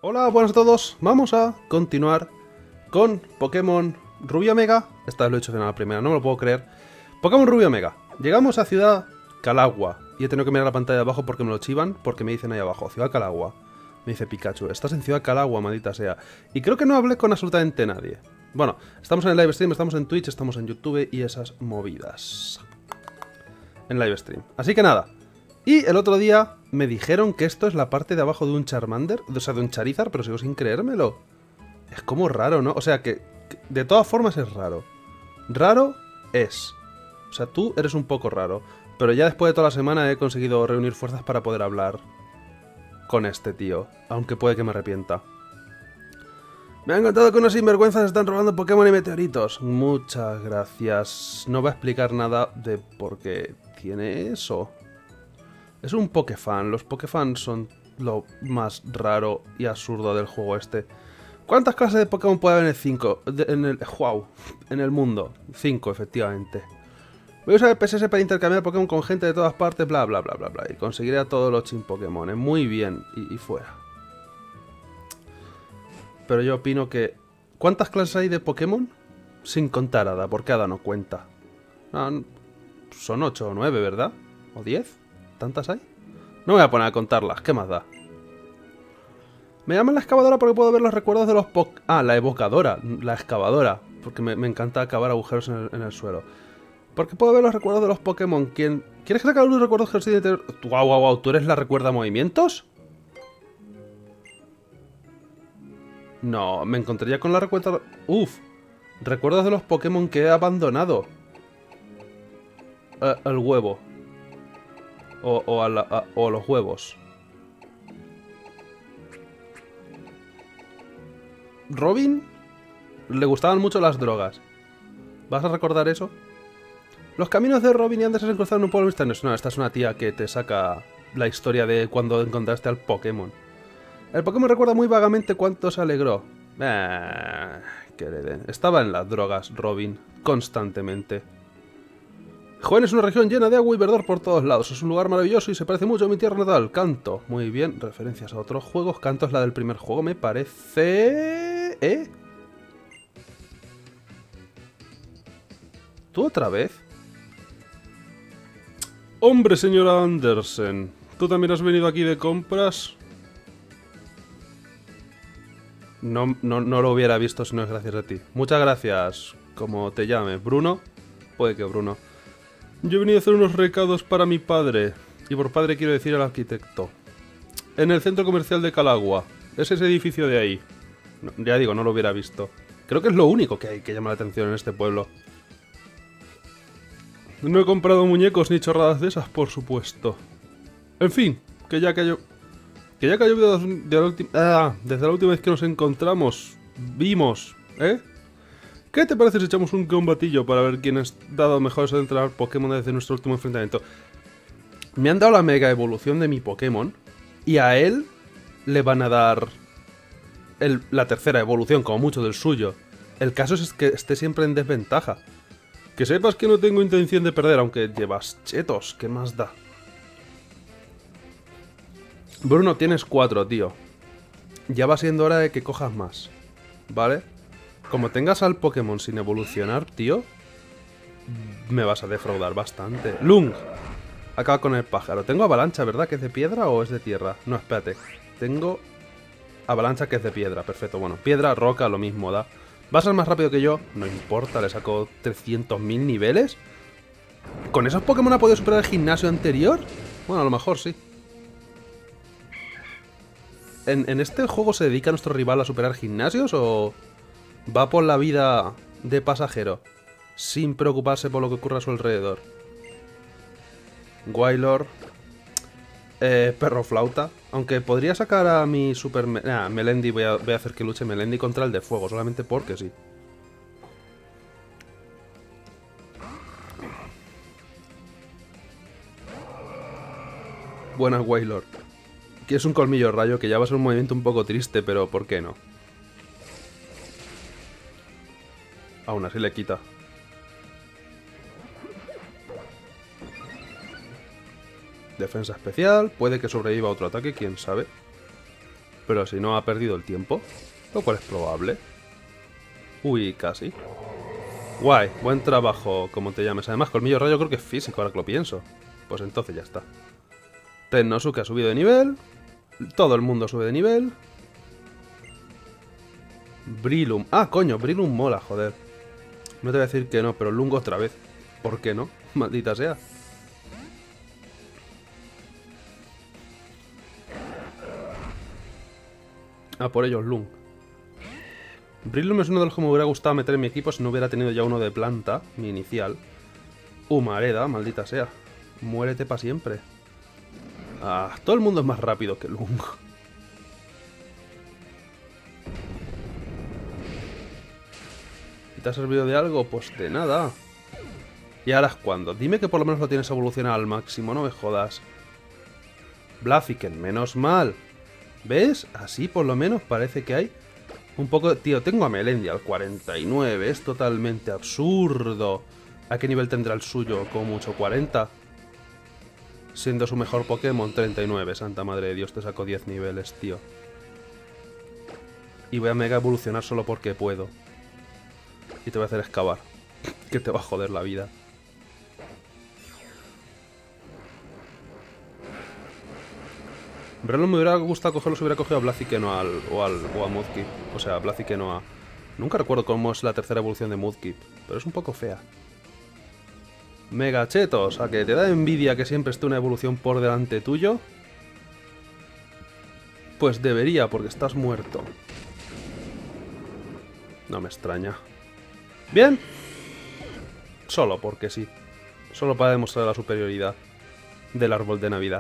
Hola, buenas a todos. Vamos a continuar con Pokémon Rubí Omega. Esta vez lo he hecho en la primera, no me lo puedo creer. Pokémon Rubí Omega. Llegamos a Ciudad Calagua. Y he tenido que mirar la pantalla de abajo porque me lo chivan, porque me dicen ahí abajo, Ciudad Calagua. Me dice Pikachu, estás en Ciudad Calagua, maldita sea. Y creo que no hablé con absolutamente nadie. Bueno, estamos en el live stream, estamos en Twitch, estamos en YouTube y esas movidas. En live stream. Así que nada. Y el otro día me dijeron que esto es la parte de abajo de un Charmander, o sea, de un Charizard, pero sigo sin creérmelo. Es como raro, ¿no? O sea, que de todas formas es raro. Raro es. O sea, tú eres un poco raro. Pero ya después de toda la semana he conseguido reunir fuerzas para poder hablar con este tío. Aunque puede que me arrepienta. Me han contado que unos sinvergüenzas están robando Pokémon y meteoritos. Muchas gracias. No va a explicar nada de por qué tiene eso. Es un Pokéfan. Los Pokéfan son lo más raro y absurdo del juego este. ¿Cuántas clases de Pokémon puede haber en el 5? En el mundo. 5, efectivamente. Voy a usar el PSS para intercambiar Pokémon con gente de todas partes, bla bla bla bla bla. Y conseguiré a todos los Chin Pokémon. Muy bien. Y fuera. Pero yo opino que... ¿Cuántas clases hay de Pokémon? Sin contar Hada, porque Hada no cuenta. No, son 8 o 9, ¿verdad? ¿O 10? ¿Tantas hay? No me voy a poner a contarlas, ¿qué más da? Me llaman la excavadora porque puedo ver los recuerdos de los la evocadora, la excavadora. Porque me encanta cavar agujeros en el suelo. Porque puedo ver los recuerdos de los Pokémon. ¿Quieres que saque los recuerdos que estoy de... Guau, ¿tú eres la recuerda movimientos? No, me encontraría con la recuerda... Uf, recuerdos de los Pokémon que he abandonado. Al huevo. O a los huevos. Robin le gustaban mucho las drogas. ¿Vas a recordar eso? Los caminos de Robin y Anders se cruzaron en un pueblo misterioso. No, esta es una tía que te saca la historia de cuando encontraste al Pokémon. El Pokémon recuerda muy vagamente cuánto se alegró. Que le den. Estaba en las drogas, Robin, constantemente. Joven es una región llena de agua y verdor por todos lados. Es un lugar maravilloso y se parece mucho a mi tierra natal. Canto. Muy bien. Referencias a otros juegos. Canto es la del primer juego, me parece... ¿Tú otra vez? Hombre, señora Andersen. ¿Tú también has venido aquí de compras? No lo hubiera visto si no es gracias a ti. Muchas gracias. Como te llames. ¿Bruno? Puede que Bruno. Yo he venido a hacer unos recados para mi padre. Y por padre quiero decir al arquitecto. En el centro comercial de Calagua. Es ese edificio de ahí. No, ya digo, no lo hubiera visto. Creo que es lo único que hay que llama la atención en este pueblo. No he comprado muñecos ni chorradas de esas, por supuesto. En fin, que ya cayó... Que ya cayó desde la última vez que nos encontramos. Vimos, ¿eh? ¿Qué te parece si echamos un combatillo para ver quién ha dado mejor de entrenar Pokémon desde nuestro último enfrentamiento? Me han dado la mega evolución de mi Pokémon. Y a él le van a dar la tercera evolución, como mucho del suyo. El caso es que esté siempre en desventaja. Que sepas que no tengo intención de perder, aunque llevas chetos, ¿qué más da? Bruno, tienes 4, tío. Ya va siendo hora de que cojas más, ¿vale? Como tengas al Pokémon sin evolucionar, tío, me vas a defraudar bastante. Lung, acaba con el pájaro. Tengo avalancha, ¿verdad? ¿Que es de piedra o es de tierra? No, espérate. Tengo avalancha que es de piedra, perfecto. Bueno, piedra, roca, lo mismo da. ¿Va a ser más rápido que yo? No importa, le saco 300.000 niveles. ¿Con esos Pokémon ha podido superar el gimnasio anterior? Bueno, a lo mejor sí. ¿En este juego se dedica nuestro rival a superar gimnasios o va por la vida de pasajero sin preocuparse por lo que ocurra a su alrededor? Wailord, perro flauta. Aunque podría sacar a mi super... Melendi, voy a hacer que luche Melendi contra el de fuego, solamente porque sí. Buenas, Wailord. Que es un colmillo rayo, que ya va a ser un movimiento un poco triste, pero ¿por qué no? Aún así le quita. Defensa especial, puede que sobreviva a otro ataque, quién sabe. Pero si no ha perdido el tiempo, lo cual es probable. Uy, casi. Guay, buen trabajo, como te llames. Además, colmillo rayo creo que es físico, ahora que lo pienso. Pues entonces ya está. Tennosuke ha subido de nivel. Todo el mundo sube de nivel. Breloom. Ah, coño, Breloom mola, joder. No te voy a decir que no, pero Lung otra vez. ¿Por qué no? Maldita sea. Ah, por ellos, Lung. Breloom es uno de los que me hubiera gustado meter en mi equipo si no hubiera tenido ya uno de planta, mi inicial. Humareda, maldita sea. Muérete para siempre. Ah, todo el mundo es más rápido que Lung. ¿Y te ha servido de algo? Pues de nada. ¿Y ahora es cuando? Dime que por lo menos lo tienes evolucionado al máximo, no me jodas. Blaziken, menos mal. ¿Ves? Así por lo menos parece que hay un poco... Tío, tengo a Melendi al 49. Es totalmente absurdo. ¿A qué nivel tendrá el suyo? Como mucho 40. Siendo su mejor Pokémon 39. Santa madre de Dios, te saco 10 niveles, tío. Y voy a mega evolucionar solo porque puedo. Y te voy a hacer excavar. Que te va a joder la vida. Breloom me hubiera gustado cogerlo si hubiera cogido a Blaziken o a Mudkip. O sea, a Blaziken o a... Nunca recuerdo cómo es la tercera evolución de Mudkip, pero es un poco fea. Mega Chetos, ¿a que te da envidia que siempre esté una evolución por delante tuyo? Pues debería, porque estás muerto. No me extraña. ¿Bien? Solo porque sí. Solo para demostrar la superioridad del árbol de Navidad.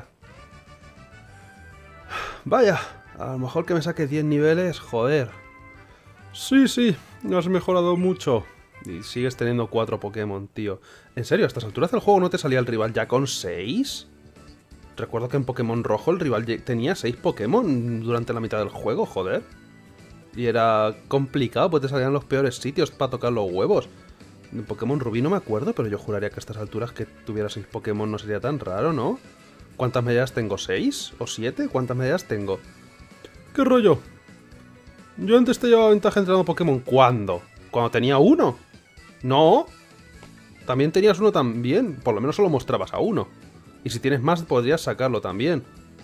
Vaya, a lo mejor que me saque 10 niveles, joder. Sí, sí, has mejorado mucho. Y sigues teniendo 4 Pokémon, tío. ¿En serio? ¿A estas alturas del juego no te salía el rival ya con 6? Recuerdo que en Pokémon Rojo el rival tenía 6 Pokémon durante la mitad del juego, joder. Y era complicado, pues te salían los peores sitios para tocar los huevos. En Pokémon Rubí no me acuerdo, pero yo juraría que a estas alturas que tuviera 6 Pokémon no sería tan raro, ¿no? ¿Cuántas medallas tengo? ¿6 o 7? ¿Cuántas medallas tengo? ¿Qué rollo? Yo antes te llevaba ventaja entrenando Pokémon. ¿Cuándo? ¿Cuando tenía uno? No. También tenías uno también. Por lo menos solo mostrabas a uno. Y si tienes más podrías sacarlo también.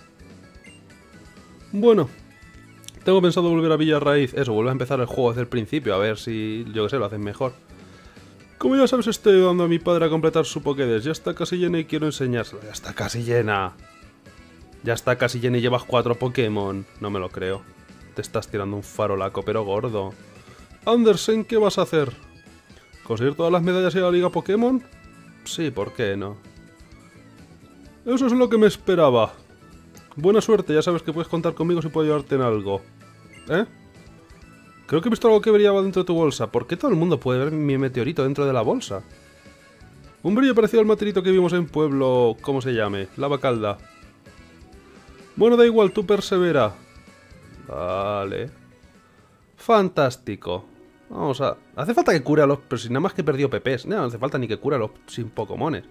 Bueno. Tengo pensado volver a Villa Raíz. Eso, vuelve a empezar el juego desde el principio. A ver si, yo que sé, lo hacen mejor. Como ya sabes, estoy ayudando a mi padre a completar su Pokédex. Ya está casi llena y quiero enseñárselo. Ya está casi llena. Ya está casi llena y llevas 4 Pokémon. No me lo creo. Te estás tirando un farolaco, pero gordo. Andersen, ¿qué vas a hacer? ¿Conseguir todas las medallas y la Liga Pokémon? Sí, ¿por qué no? Eso es lo que me esperaba. Buena suerte, ya sabes que puedes contar conmigo si puedo ayudarte en algo. ¿Eh? Creo que he visto algo que brillaba dentro de tu bolsa. ¿Por qué todo el mundo puede ver mi meteorito dentro de la bolsa? Un brillo parecido al meteorito que vimos en Pueblo... ¿Cómo se llame? Lava Calda. Bueno, da igual, tú persevera. Vale. Fantástico. Vamos a... Hace falta que cure a los... Pero si nada más que perdió pepes. No hace falta ni que cure a los sin Pokémones.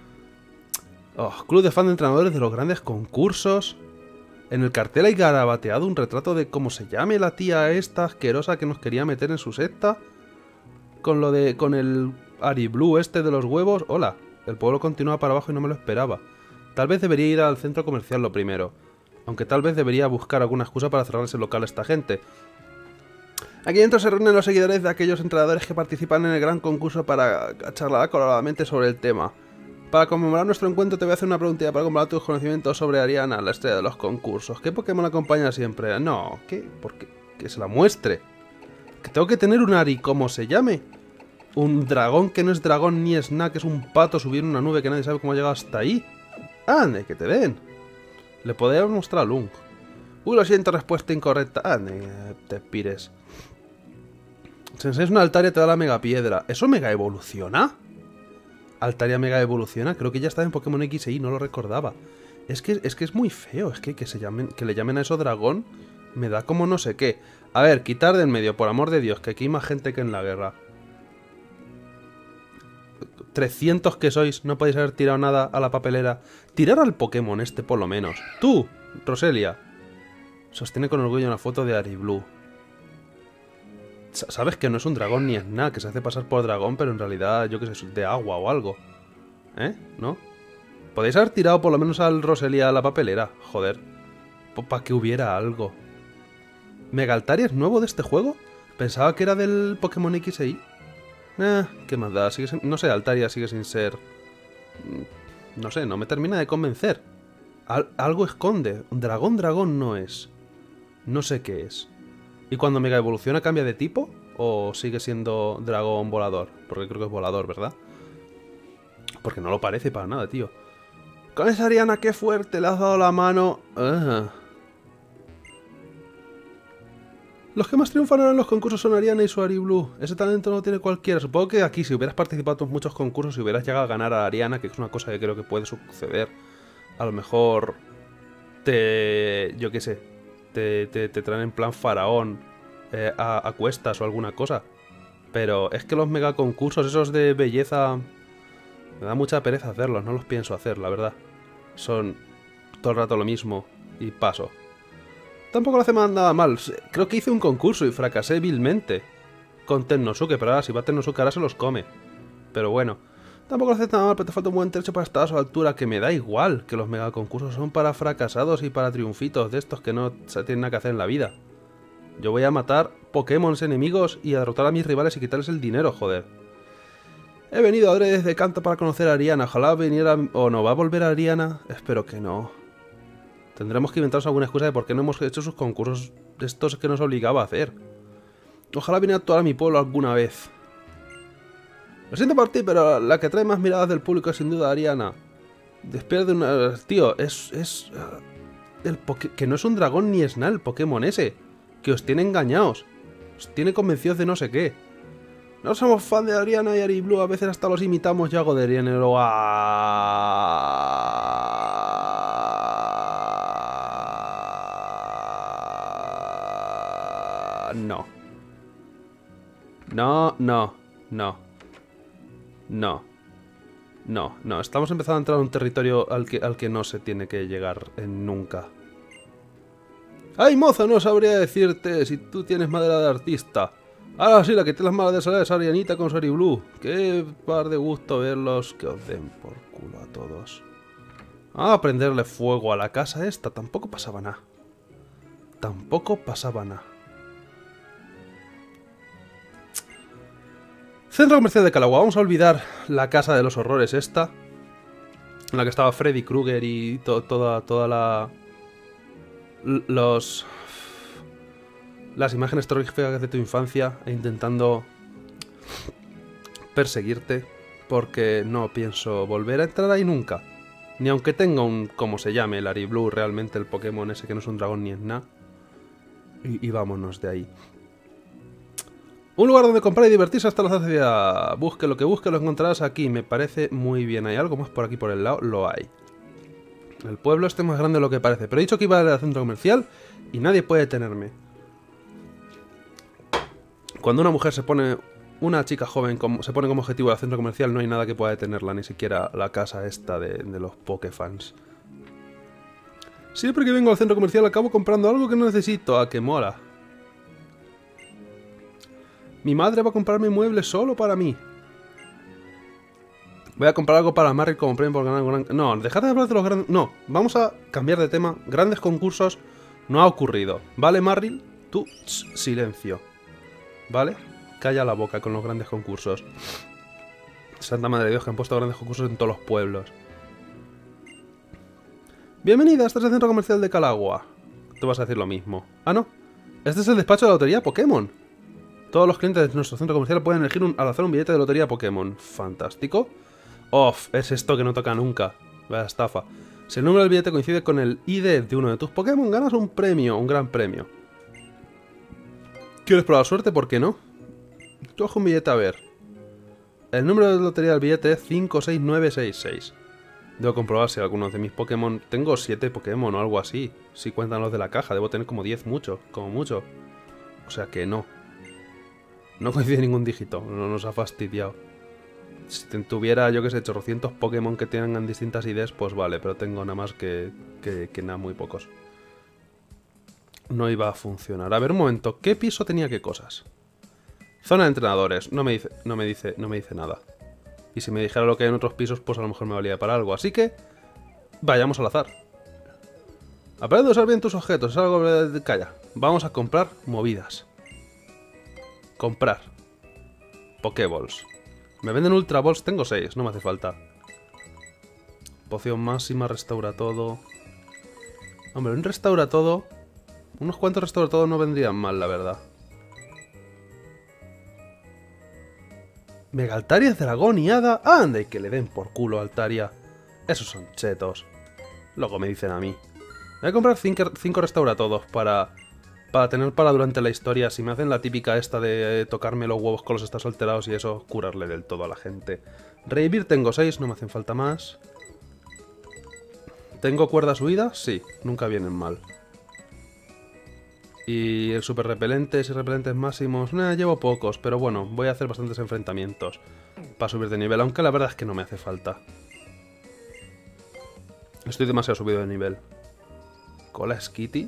Oh, club de fan de entrenadores de los grandes concursos. En el cartel hay garabateado un retrato de cómo se llame la tía esta asquerosa que nos quería meter en su secta. Con lo de... con el Ariblu este de los huevos. Hola, el pueblo continúa para abajo y no me lo esperaba. Tal vez debería ir al centro comercial lo primero. Aunque tal vez debería buscar alguna excusa para cerrarse el local a esta gente. Aquí dentro se reúnen los seguidores de aquellos entrenadores que participan en el gran concurso para charlar coloradamente sobre el tema. Para conmemorar nuestro encuentro te voy a hacer una preguntilla para comprobar tus conocimientos sobre Ariana, la estrella de los concursos. ¿Qué Pokémon la acompaña siempre? No, ¿qué? ¿Por qué? Que se la muestre. Que tengo que tener un Ari, ¿cómo se llame? Un dragón que no es dragón ni es nada, que es un pato subir en una nube que nadie sabe cómo ha llegado hasta ahí. ¡Ande, que te den! Le podría mostrar a Lung. Uy, lo siento, respuesta incorrecta. ¡Ande, te pires! Si enseñas una Altaria te da la mega piedra. ¿Eso mega evoluciona? Altaria mega evoluciona, creo que ya estaba en Pokémon X y no lo recordaba. Es que es muy feo, es que le llamen a eso dragón me da como no sé qué. A ver, quitar del medio, por amor de Dios, que aquí hay más gente que en la guerra. 300 que sois, no podéis haber tirado nada a la papelera. Tirar al Pokémon este por lo menos. Tú, Roselia. Sostiene con orgullo una foto de Ariblu. Sabes que no es un dragón ni es nada, que se hace pasar por dragón, pero en realidad, yo que sé, es de agua o algo. ¿Eh? ¿No? Podéis haber tirado por lo menos al Roselia a la papelera. Joder. Para que hubiera algo. ¿Mega Altaria es nuevo de este juego? Pensaba que era del Pokémon X e Y. ¿Qué más da? No sé, Altaria sigue sin ser... No sé, no me termina de convencer. Algo esconde. Un dragón no es. No sé qué es. ¿Y cuando Mega evoluciona cambia de tipo? ¿O sigue siendo dragón volador? Porque creo que es volador, ¿verdad? Porque no lo parece para nada, tío. Con esa Ariana, qué fuerte, le has dado la mano. Los que más triunfaron en los concursos son Ariana y su Ariblu. Ese talento no lo tiene cualquiera. Supongo que aquí, si hubieras participado en muchos concursos y hubieras llegado a ganar a Ariana, que es una cosa que creo que puede suceder, a lo mejor yo qué sé, te traen en plan faraón a cuestas o alguna cosa. Pero es que los mega concursos esos de belleza me da mucha pereza hacerlos, no los pienso hacer, la verdad. Son todo el rato lo mismo y paso. Tampoco lo hace nada mal. Creo que hice un concurso y fracasé vilmente con Tennosuke, pero ahora si va Tennosuke ahora se los come. Pero bueno, tampoco lo hace nada mal, pero te falta un buen trecho para estar a su altura, que me da igual, que los mega concursos son para fracasados y para triunfitos de estos que no tienen nada que hacer en la vida. Yo voy a matar Pokémon enemigos y a derrotar a mis rivales y quitarles el dinero, joder. He venido a desde Kanto para conocer a Ariana. Ojalá viniera... ¿O no? ¿Va a volver a Ariana? Espero que no. Tendremos que inventarnos alguna excusa de por qué no hemos hecho sus concursos estos que nos obligaba a hacer. Ojalá viniera a actuar a mi pueblo alguna vez. Lo siento por ti, pero la que trae más miradas del público es sin duda Ariana. Despierde una... Tío, es... que no es un dragón ni es nada el Pokémon ese. Que os tiene engañados. Os tiene convencidos de no sé qué. No somos fan de Ariana y Ariblu, a veces hasta los imitamos. Yo hago de Ariana y luego... No. No, no, no. No. No, no. Estamos empezando a entrar a un territorio al que no se tiene que llegar nunca. ¡Ay, mozo! No sabría decirte si tú tienes madera de artista. Ahora sí, la que tiene las malas de salar es Arianita con su Ariblu. Qué par de gusto verlos. Que os den por culo a todos. Ah, prenderle fuego a la casa esta. Tampoco pasaba nada. Tampoco pasaba nada. Centro comercial de Calagua. Vamos a olvidar la casa de los horrores esta. En la que estaba Freddy Krueger y toda la... Las imágenes terroríficas de tu infancia e intentando perseguirte, porque no pienso volver a entrar ahí nunca. Ni aunque tenga un... como se llame, el Ariblu, realmente el Pokémon ese que no es un dragón ni es nada. Y vámonos de ahí. Un lugar donde comprar y divertirse hasta la saciedad. Busque lo que busque, lo encontrarás aquí. Me parece muy bien. ¿Hay algo más por aquí por el lado? Lo hay. El pueblo este es más grande de lo que parece. Pero he dicho que iba al centro comercial y nadie puede detenerme. Cuando una mujer se pone... Una chica joven se pone como objetivo al centro comercial, no hay nada que pueda detenerla, ni siquiera la casa esta de los Pokéfans. Siempre que vengo al centro comercial acabo comprando algo que no necesito. ¡Ah, que mola! Mi madre va a comprarme muebles solo para mí. Voy a comprar algo para Marry como premio por ganar un gran... No, dejad de hablar de los grandes... No, vamos a cambiar de tema. Grandes concursos no ha ocurrido. ¿Vale, Marry? Tú, silencio. ¿Vale? Calla la boca con los grandes concursos. Santa Madre de Dios, que han puesto grandes concursos en todos los pueblos. Bienvenida, este es el centro comercial de Calagua. Tú vas a decir lo mismo. Ah, no. Este es el despacho de la lotería Pokémon. Todos los clientes de nuestro centro comercial pueden elegir al azar un billete de lotería Pokémon. Fantástico. Off, es esto que no toca nunca. Vaya estafa. Si el número del billete coincide con el ID de uno de tus Pokémon, ganas un premio, un gran premio. ¿Quieres probar suerte? ¿Por qué no? Coge un billete a ver. El número de lotería del billete es 56966. Debo comprobar si algunos de mis Pokémon... Tengo 7 Pokémon o algo así. Si cuentan los de la caja, debo tener como 10 como mucho. O sea que no. No coincide ningún dígito, no nos ha fastidiado. Si tuviera, yo que sé, 800 Pokémon que tengan distintas IDs, pues vale, pero tengo nada más que nada, muy pocos. no iba a funcionar. A ver, un momento. ¿Qué piso tenía qué cosas? Zona de entrenadores. No me dice nada. Y si me dijera lo que hay en otros pisos, pues a lo mejor me valía para algo. Así que vayamos al azar. Aprende a usar bien tus objetos. Es algo de... Calla. Vamos a comprar movidas. Comprar. Pokéballs. Me venden Ultra Balls. Tengo 6. No me hace falta. Poción máxima. Restaura todo. Hombre, un restaura todo... Unos cuantos restaura todo no vendrían mal, la verdad. Mega Altaria, Dragón y Hada. ¡Anda! Y que le den por culo a Altaria. Esos son chetos. Luego me dicen a mí. Voy a comprar 5 restaura todos para tener para durante la historia. Si me hacen la típica esta de tocarme los huevos con los estados alterados y eso, curarle del todo a la gente. Revivir tengo 6, no me hacen falta más. ¿Tengo cuerdas huidas? Sí, nunca vienen mal. Y el super repelentes y repelentes máximos, llevo pocos, pero bueno, voy a hacer bastantes enfrentamientos para subir de nivel, aunque la verdad es que no me hace falta. Estoy demasiado subido de nivel. Cola Skitty.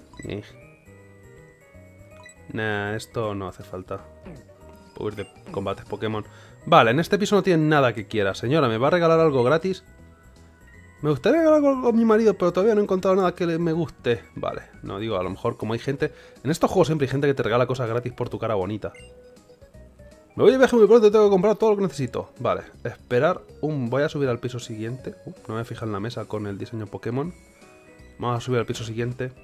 Nah, esto no hace falta. Puedo ir de combates Pokémon. Vale, en este piso no tiene nada que quiera. Señora, ¿me va a regalar algo gratis? Me gustaría regalar algo a mi marido, pero todavía no he encontrado nada que me guste. Vale, no digo, a lo mejor como hay gente... En estos juegos siempre hay gente que te regala cosas gratis por tu cara bonita. Me voy de viaje muy pronto y tengo que comprar todo lo que necesito. Vale, esperar un... Voy a subir al piso siguiente. No me fijo en la mesa con el diseño Pokémon. Vamos a subir al piso siguiente.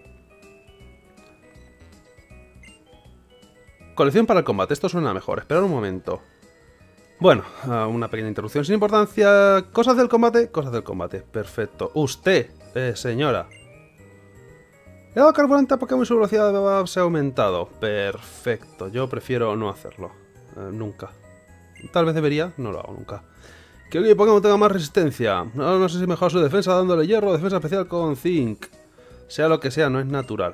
Colección para el combate. Esto suena mejor. Esperar un momento. Bueno, una pequeña interrupción sin importancia. Cosas del combate. Cosas del combate. Perfecto. Usted, señora. He dado carburante a Pokémon y su velocidad se ha aumentado. Perfecto. Yo prefiero no hacerlo. Nunca. Tal vez debería. No lo hago nunca. Quiero que mi Pokémon tenga más resistencia. No sé si mejora su defensa dándole hierro o defensa especial con zinc. Sea lo que sea, no es natural.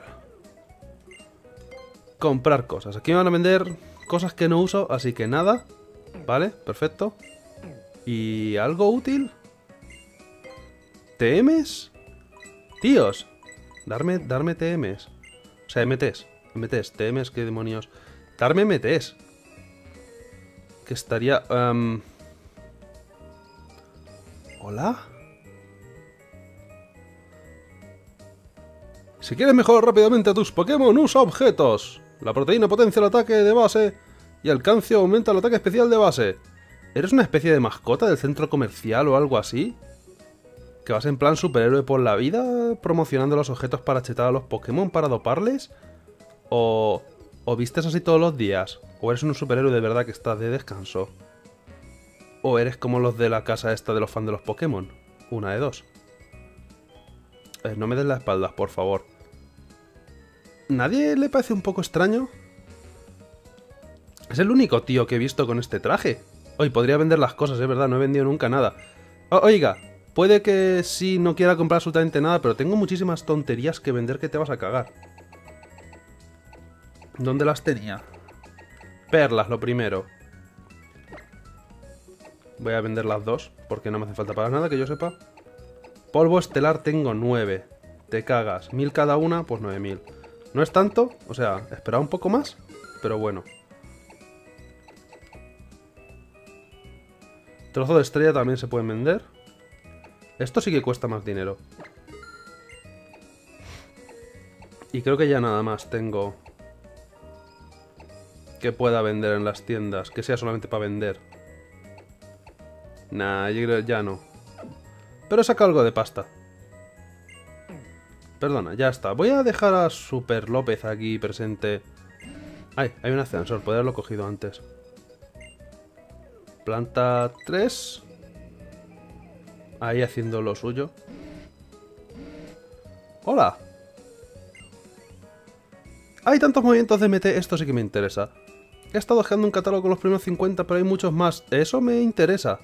Comprar cosas. Aquí me van a vender cosas que no uso, así que nada. Vale, perfecto. ¿Y algo útil? ¿TMs? Tíos, darme TMs. O sea, MTs. MTs, TMs, ¿qué demonios? Darme MTs. Que estaría... ¿Hola? Si quieres mejorar rápidamente a tus Pokémon, usa objetos. La proteína potencia el ataque de base y el calcio aumenta el ataque especial de base. ¿Eres una especie de mascota del centro comercial o algo así? ¿Que vas en plan superhéroe por la vida promocionando los objetos para chetar a los Pokémon para doparles? ¿O vistes así todos los días? ¿O eres un superhéroe de verdad que estás de descanso? ¿O eres como los de la casa esta de los fans de los Pokémon? Una de dos. No me des las espaldas, por favor. ¿Nadie le parece un poco extraño? Es el único tío que he visto con este traje. Hoy podría vender las cosas, es verdad, no he vendido nunca nada. Oiga, puede que sí no quiera comprar absolutamente nada, pero tengo muchísimas tonterías que vender que te vas a cagar. ¿Dónde las tenía? Perlas, lo primero. Voy a vender las dos, porque no me hace falta para nada, que yo sepa. Polvo estelar tengo 9. Te cagas. 1000 cada una, pues 9000. No es tanto, o sea, esperaba un poco más, pero bueno. Trozo de estrella también se pueden vender. Esto sí que cuesta más dinero. Y creo que ya nada más tengo que pueda vender en las tiendas, que sea solamente para vender. Nah, yo creo ya no. Pero he sacado algo de pasta. Perdona, ya está. Voy a dejar a Super López aquí presente. Ay, hay un ascensor, podría haberlo cogido antes. Planta 3. Ahí haciendo lo suyo. ¡Hola! Hay tantos movimientos de MT, esto sí que me interesa. He estado dejando un catálogo con los primeros 50, pero hay muchos más. Eso me interesa.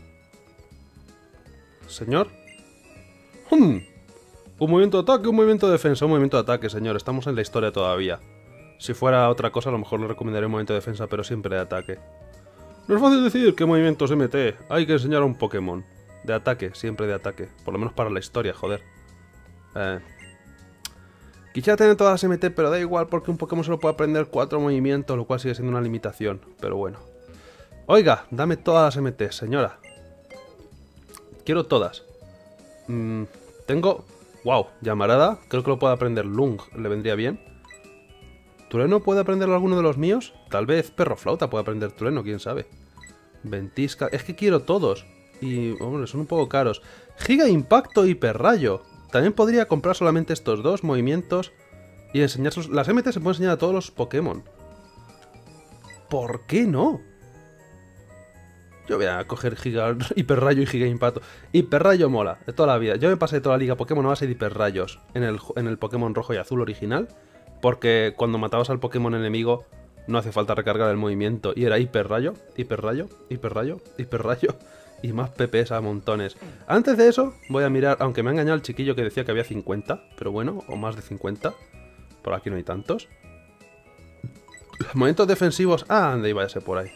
Señor. Un movimiento de ataque, un movimiento de defensa, un movimiento de ataque, señor. Estamos en la historia todavía. Si fuera otra cosa, a lo mejor le recomendaría un movimiento de defensa, pero siempre de ataque. No es fácil decir qué movimientos MT. Hay que enseñar a un Pokémon. De ataque, siempre de ataque. Por lo menos para la historia, joder. Quisiera tener todas las MT, pero da igual porque un Pokémon solo puede aprender 4 movimientos, lo cual sigue siendo una limitación. Pero bueno. Oiga, dame todas las MT, señora. Quiero todas. Tengo... Wow, llamarada. Creo que lo puede aprender Lung. ¿Le vendría bien? ¿Trueno puede aprenderlo alguno de los míos? Tal vez Perro Flauta puede aprender Trueno, quién sabe. Ventisca... Es que quiero todos. Y, hombre, son un poco caros. Giga Impacto Hiperrayo. También podría comprar solamente estos dos movimientos y enseñar sus... Las MT se pueden enseñar a todos los Pokémon. ¿Por qué no? Yo voy a coger Giga Hiperrayo y Giga Impacto. Hiperrayo mola, de toda la vida. Yo me pasé toda la liga Pokémon a base de hiperrayos en el Pokémon rojo y azul original. Porque cuando matabas al Pokémon enemigo no hace falta recargar el movimiento. Y era hiperrayo, hiperrayo, hiperrayo, hiperrayo. Y más PPs a montones. Antes de eso, voy a mirar, aunque me ha engañado el chiquillo que decía que había 50, pero bueno, o más de 50. Por aquí no hay tantos. Movimientos defensivos. Ah, ande, iba a ser por ahí.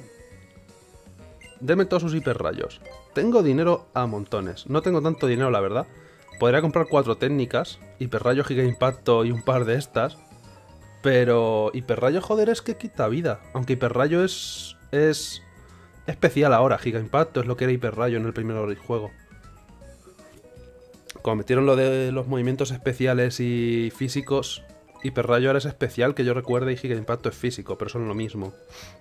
Deme todos sus hiperrayos. Tengo dinero a montones. No tengo tanto dinero, la verdad. Podría comprar 4 técnicas. Hiperrayo, Giga Impacto y un par de estas. Pero hiperrayo, joder, es que quita vida. Aunque hiperrayo es especial ahora. Giga Impacto es lo que era hiperrayo en el primer juego. Cuando metieron lo de los movimientos especiales y físicos, hiperrayo ahora es especial, que yo recuerde, y Giga Impacto es físico, pero son lo mismo.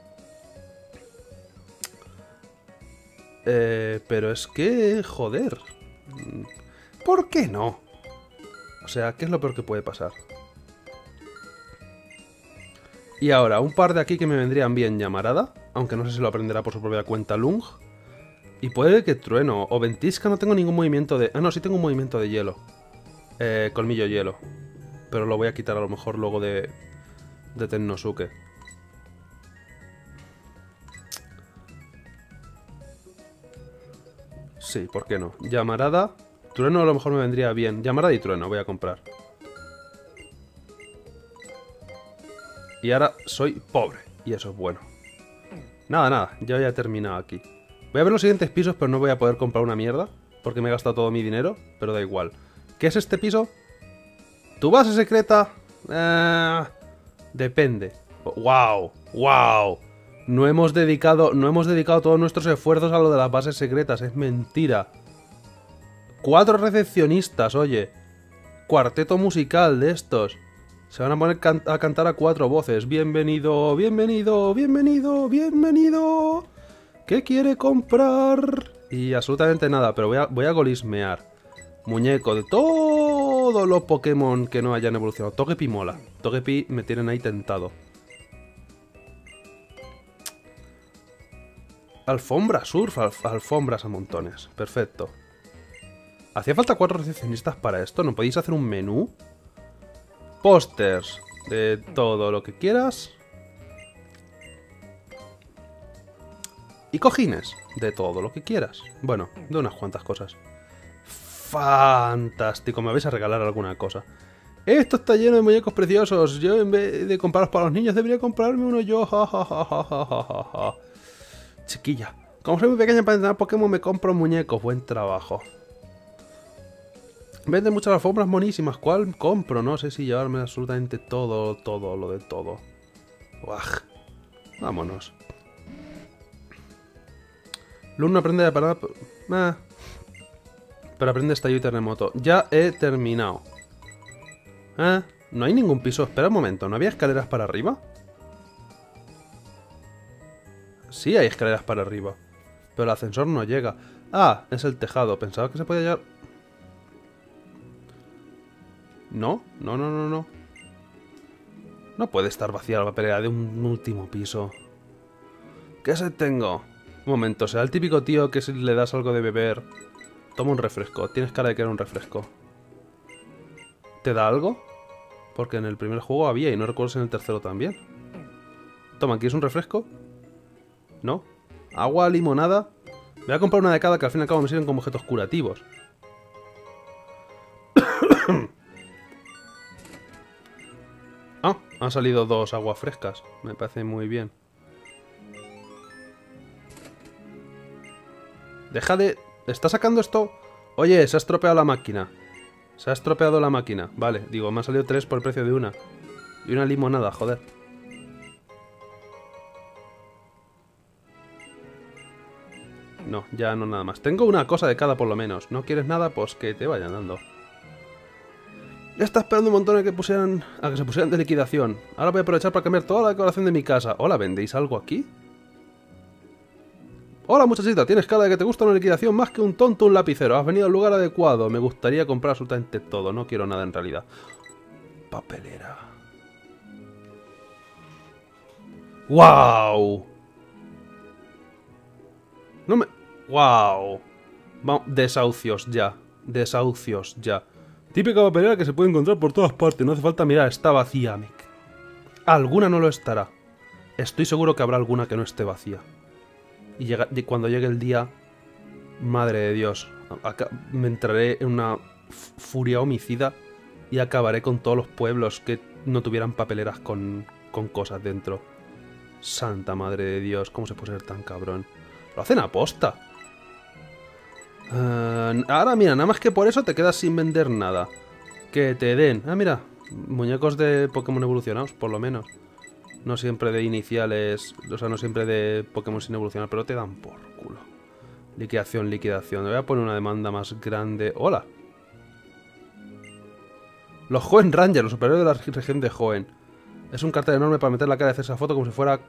Pero es que... joder. ¿Por qué no? O sea, ¿qué es lo peor que puede pasar? Y ahora, un par de aquí que me vendrían bien. Llamarada, aunque no sé si lo aprenderá por su propia cuenta Lung. Y puede que Trueno. O Ventisca no tengo ningún movimiento de... Ah, no, sí tengo un movimiento de hielo. Colmillo hielo. Pero lo voy a quitar a lo mejor luego de Tennosuke. Sí, ¿por qué no? Llamarada. Trueno a lo mejor me vendría bien. Llamarada y Trueno voy a comprar. Y ahora soy pobre. Y eso es bueno. Nada, ya he terminado aquí. Voy a ver los siguientes pisos, pero no voy a poder comprar una mierda. Porque me he gastado todo mi dinero. Pero da igual. ¿Qué es este piso? ¿Tu base secreta? Depende. ¡Wow! ¡Wow! No hemos dedicado todos nuestros esfuerzos a lo de las bases secretas. Es mentira. 4 recepcionistas, oye. Cuarteto musical de estos. Se van a poner a cantar a 4 voces. Bienvenido, bienvenido, bienvenido, bienvenido. ¿Qué quiere comprar? Y absolutamente nada, pero voy a golismear. Muñeco de todos los Pokémon que no hayan evolucionado. Togepi mola. Togepi me tienen ahí tentado. Alfombra surf, alfombras a montones. Perfecto. ¿Hacía falta 4 recepcionistas para esto? ¿No podéis hacer un menú? Pósters de todo lo que quieras. Y cojines de todo lo que quieras. Bueno, de unas cuantas cosas. Fantástico, me vais a regalar alguna cosa. Esto está lleno de muñecos preciosos. Yo en vez de comprarlos para los niños debería comprarme uno yo. Chiquilla, como soy muy pequeña para entrenar Pokémon me compro muñecos. Buen trabajo. Venden muchas alfombras monísimas. ¿Cuál compro? No sé si llevarme absolutamente todo lo de todo. Uaj. Vámonos. Luna aprende a parar... Pero aprende estallido y terremoto. Ya he terminado. No hay ningún piso. Espera un momento. ¿No había escaleras para arriba? Sí hay escaleras para arriba. Pero el ascensor no llega. Ah, es el tejado. Pensaba que se podía llegar... No. No puede estar vacía la papelera de un último piso. ¿Qué sed tengo? Un momento, será el típico tío que si le das algo de beber... Toma un refresco. Tienes cara de que era un refresco. ¿Te da algo? Porque en el primer juego había y no recuerdo si en el tercero también. Toma, ¿quieres un refresco? ¿No? ¿Agua, limonada? Voy a comprar una de cada que al fin y al cabo me sirven como objetos curativos. Ah, han salido 2 aguas frescas. Me parece muy bien. Deja de... ¿Está sacando esto? Oye, se ha estropeado la máquina. Se ha estropeado la máquina. Vale, digo, me han salido 3 por el precio de una. Y una limonada, joder. No, ya no nada más. Tengo una cosa de cada por lo menos. ¿No quieres nada? Pues que te vayan dando. Está esperando un montón a que se pusieran de liquidación. Ahora voy a aprovechar para cambiar toda la decoración de mi casa. Hola, ¿vendéis algo aquí? Hola, muchachita. Tienes cara de que te gusta una liquidación más que un tonto un lapicero. Has venido al lugar adecuado. Me gustaría comprar absolutamente todo. No quiero nada en realidad. Papelera. ¡Wow! No me... ¡Wow! Desahucios ya. Desahucios ya. Típica papelera que se puede encontrar por todas partes. No hace falta mirar. Está vacía, Mick. Alguna no lo estará. Estoy seguro que habrá alguna que no esté vacía. Y cuando llegue el día... Madre de Dios. Me entraré en una furia homicida y acabaré con todos los pueblos que no tuvieran papeleras con cosas dentro. Santa madre de Dios. ¿Cómo se puede ser tan cabrón? Lo hacen a posta. Ahora mira, nada más que por eso te quedas sin vender nada. Que te den. Ah, mira. Muñecos de Pokémon evolucionados, por lo menos. No siempre de iniciales. O sea, no siempre de Pokémon sin evolucionar. Pero te dan por culo. Liquidación, liquidación. Me voy a poner una demanda más grande. ¡Hola! Los Hoenn Rangers, los superiores de la región de Hoenn. Es un cartel enorme para meter la cara y hacer esa foto como si fuera...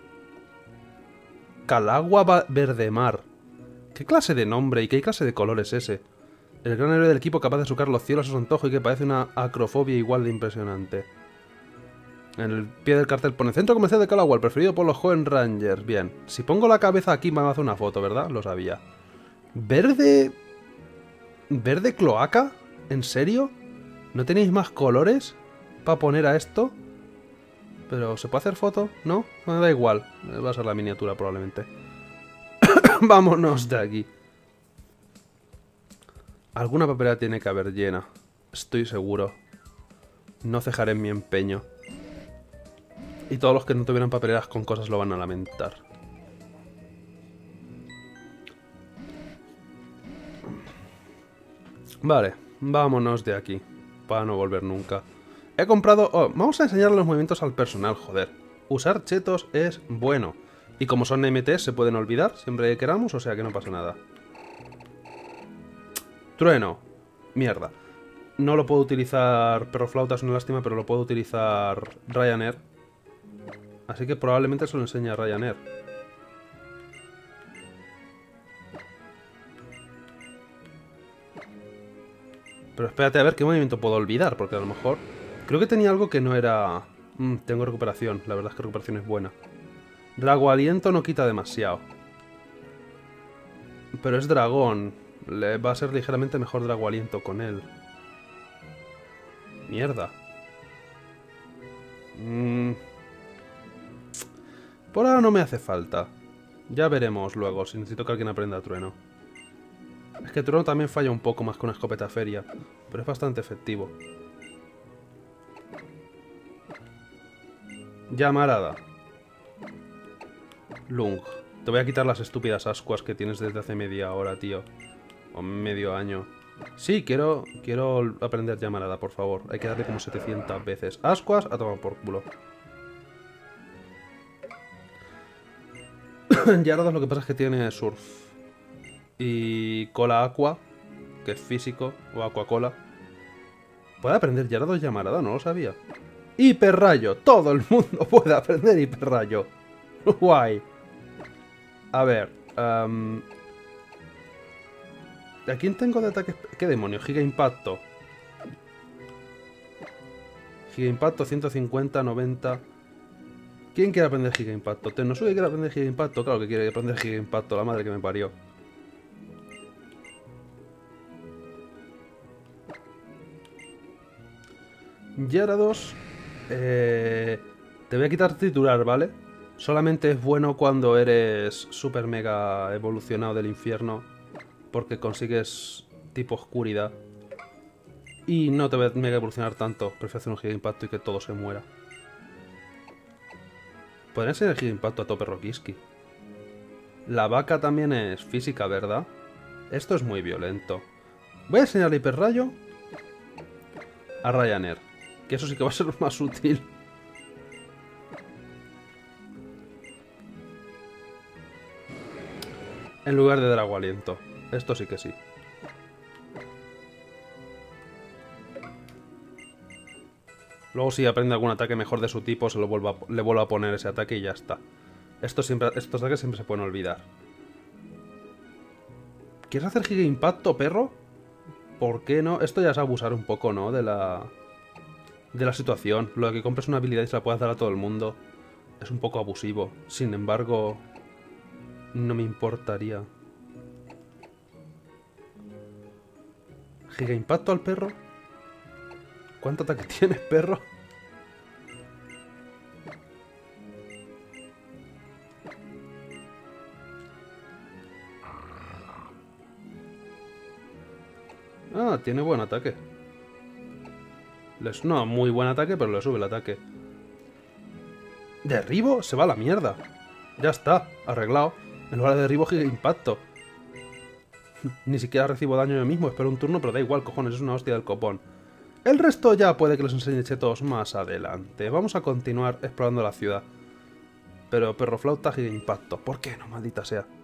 Calagua Verdemar. ¿Qué clase de nombre y qué clase de color es ese? El gran héroe del equipo capaz de sucar los cielos a su antojo y que parece una acrofobia igual de impresionante. En el pie del cartel pone Centro Comercial de Calagua, el preferido por los Hoenn Rangers. Bien, si pongo la cabeza aquí me va a hacer una foto, ¿verdad? Lo sabía. ¿Verde? ¿Verde cloaca? ¿En serio? ¿No tenéis más colores para poner a esto? ¿Pero se puede hacer foto? ¿No? Me da igual. Va a ser la miniatura probablemente. Vámonos de aquí. Alguna papelera tiene que haber llena. Estoy seguro. No cejaré en mi empeño. Y todos los que no tuvieran papeleras con cosas lo van a lamentar. Vale, vámonos de aquí. Para no volver nunca. He comprado... Oh, vamos a enseñarle los movimientos al personal, joder. Usar chetos es bueno. Y como son MTs se pueden olvidar siempre que queramos, o sea que no pasa nada. Trueno. Mierda. No lo puedo utilizar Perroflauta, es una lástima, pero lo puedo utilizar Ryanair. Así que probablemente se lo enseñe a Ryanair. Pero espérate a ver qué movimiento puedo olvidar, porque a lo mejor... Creo que tenía algo que no era... tengo recuperación, la verdad es que recuperación es buena. Drago Aliento no quita demasiado. Pero es dragón. Le va a ser ligeramente mejor Drago Aliento con él. Mierda. Por ahora no me hace falta. Ya veremos luego si necesito que alguien aprenda Trueno. Es que Trueno también falla un poco más con una escopeta feria. Pero es bastante efectivo. Llamarada. Lung. Te voy a quitar las estúpidas ascuas que tienes desde hace media hora, tío. O medio año. Sí, quiero aprender llamarada, por favor. Hay que darle como 700 veces. Ascuas, a tomar por culo. Gyarados lo que pasa es que tiene surf. Y cola aqua, que es físico, o aqua cola. ¿Puede aprender Gyarados llamarada? No lo sabía. Hiperrayo. Todo el mundo puede aprender hiperrayo. Guay. A ver. ¿A quién tengo de ataque? ¿Qué demonio? Giga Impacto. Giga Impacto 150, 90. ¿Quién quiere aprender Giga Impacto? ¿Tenosuke quiere aprender Giga Impacto? Claro que quiere aprender Giga Impacto. La madre que me parió. Gyarados. Te voy a quitar titular, ¿vale? Solamente es bueno cuando eres super mega evolucionado del infierno. Porque consigues tipo oscuridad. Y no te voy a mega evolucionar tanto. Prefiero hacer un Giga Impacto y que todo se muera. Podría ser el Giga Impacto a tope Rokiski. La vaca también es física, ¿verdad? Esto es muy violento. Voy a enseñarle hiperrayo. a Ryanair. Que eso sí que va a ser más útil. En lugar de Drago Aliento. Esto sí que sí. Luego si aprende algún ataque mejor de su tipo, le vuelvo a poner ese ataque y ya está. Estos ataques siempre se pueden olvidar. ¿Quieres hacer Giga Impacto, perro? ¿Por qué no? Esto ya es abusar un poco, ¿no? De la situación. Lo de que compres una habilidad y se la puedas dar a todo el mundo es un poco abusivo. Sin embargo, no me importaría. ¿Giga Impacto al perro? ¿Cuánto ataque tienes, perro? Ah, tiene buen ataque. No, muy buen ataque, pero le sube el ataque. ¿Derribo? Se va a la mierda. Ya está, arreglado. En lugar de derribo, Giga Impacto. Ni siquiera recibo daño yo mismo, espero un turno, pero da igual, cojones, es una hostia del copón. El resto ya puede que los enseñe chetos más adelante. Vamos a continuar explorando la ciudad. Pero perro flauta, Giga Impacto. ¿Por qué no, maldita sea?